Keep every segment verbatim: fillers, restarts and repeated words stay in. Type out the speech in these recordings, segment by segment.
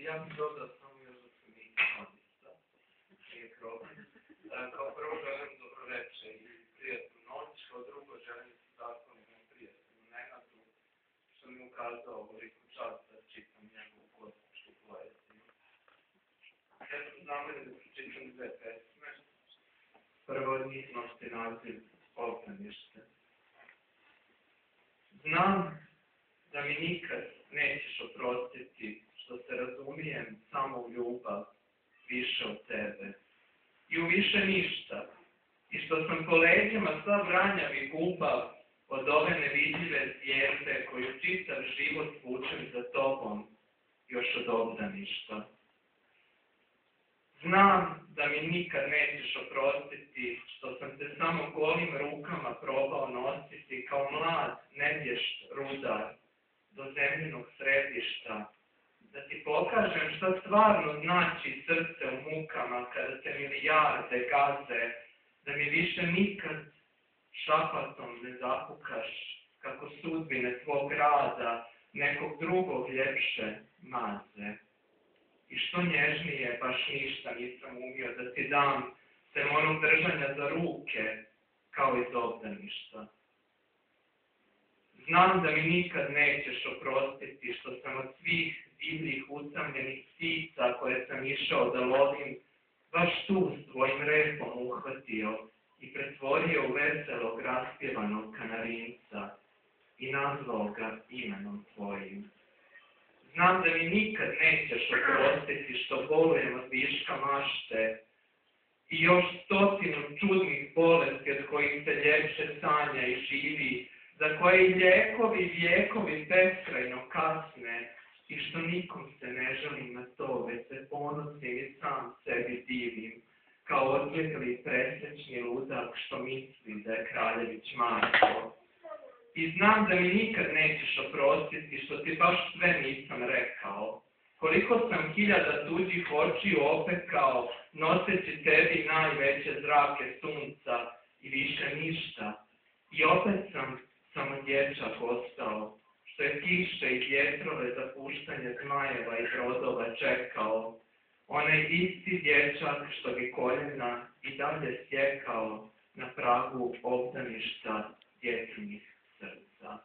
ja bih dodao samo još da sam i kodista. Nije problem. Kao prvo želim dobro reče i prijatnu noć, kao drugo želim se zahvalim prijatnu Nenadu, što mi ukazao ovoliku čast da čitam njegovu kosmičku poeziju. Ja sam znamenio da pročitam dve pesme. Prvo od njih nosi naziv Obdanište. Znam da mi nikad nećeš oprostiti što se razumijem samo u ljubav više od tebe i u više ništa i što sam po leđima sav ranjav i gubav od ove nevidljive zvijezde koju čitav život vučem za tobom još od obdaništa. Znam da mi nikad nećeš oprostiti što sam te samo golim rukama probao nositi kao mlad, nevješt rudar do zemljinog središta, da ti pokažem šta stvarno znači srce u mukama kada te milijarde gaze, da mi više nikad šapatom ne zakukaš kako sudbine tvog rada nekog drugog ljepše maze. I što nježnije, baš ništa nisam umio da ti dam, sem onog držanja za ruke, kao iz obdaništa. Znam da mi nikad nećeš oprostiti što sam od svih divljih usamljenih ptica koje sam išao da lovim, baš tu s tvojim repom uhvatio i pretvorio u veselog raspjevanog kanarinca i nazvao ga imenom tvojim. Znam da mi nikad nećeš oprostiti što bolujem od viška mašte i još stotinu čudnih bolesti od kojih se ljepše sanja i živi, za koje i lijekovi i vijekovi beskrajno kasne i što nikom se ne želim na to, već se ponosim i sam sebi divim, kao odbjegli presečni ludak što misli da je kraljević Marko. I znam da mi nikad nećeš oprostiti što ti baš sve nisam rekao. Koliko sam hiljada tuđih očiju opekao, noseći tebi najveće zrake sunca i više ništa. I opet sam samo dječak ostao, što je kiše i vjetrove za puštanje zmajeva i brodova čekao. Onaj isti dječak što bi koljena i dalje sjekao na pragu obdaništa dječjih srca.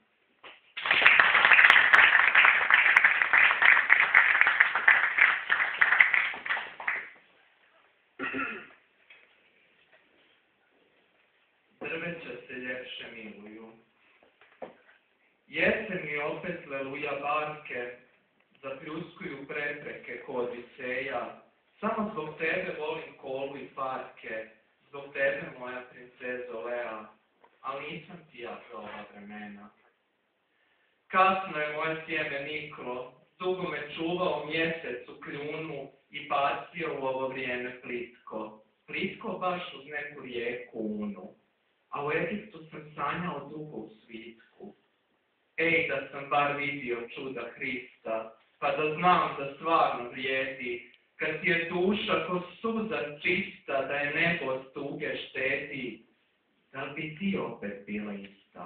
Drveća se ljepše miluju. Jesen mi opet leluja barke, zapljuskuju prepreke ko Odiseja. Samo zbog tebe volim kolu i parke, zbog tebe moja princezo Lea, ali nisam ti ja za ova vremena. Kasno je moje sjeme niklo, dugo me čuvao mjesec u kljunu i bacio u ovo vrijeme plitko. Plitko baš uz neku rijeku Unu, a u Egiptu sam sanjao dugo u svitku. Ej, da sam bar vidio čuda Hrista, pa da znam da stvarno vrijedi, kad ti je duša ko suza čista, da je nebo od tuge štedi, da li bi ti opet bila ista?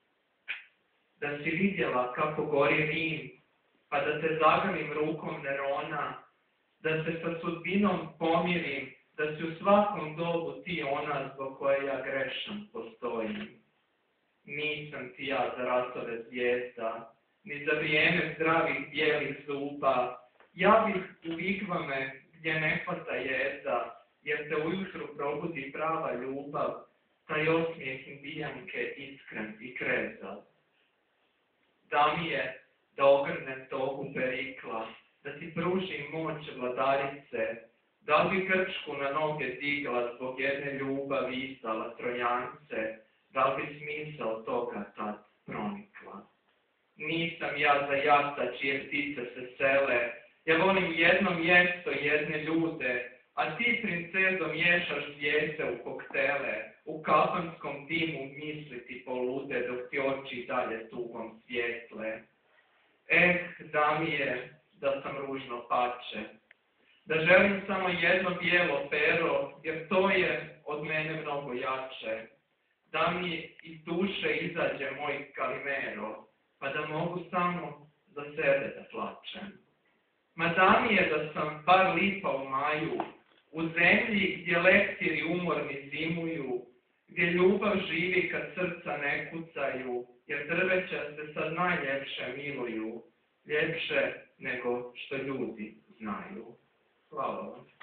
Da si vidjela kako gori Rim, pa da te zagalim rukom Nerona, da se sa sudbinom pomirim, da si u svakom dobu ti ona zbog koje ja grešan postojim. Nisam ti ja za ratove zvijezda, ni za vrijeme zdravih bijelih zuba. Ja bih u vigvame gdje ne hvata jeza, jer te ujutru probudi prava ljubav, taj osmijeh indijanke iskren i krezav. Da mi je da ogrnem togu Perikla, da ti pružim moć vladarice, da li bi Grčku na noge digla zbog jedne ljubavi izdala Trojance, da li bi smisao toga tad pronikla. Nisam ja za jata čije ptice se sele, ja volim jedno mjesto, jedne ljude, a ti, princezo, miješaš zvijezde u koktele, u kafanskom dimu misli ti polude, dok ti oči dalje tugom svijetle. Eh, da mi je da sam ružno pače, da želim samo jedno bijelo pero, jer to je od mene mnogo jače. Da mi iz duše izađe moj Kalimero, pa da mogu samo za sebe da plačem. Ma da mi je da sam bar lipa u maju, u zemlji gdje leptiri umorni zimuju, gdje ljubav živi kad srca ne kucaju, jer drveća se sad najljepše miluju, ljepše nego što ljudi znaju. Hvala vam.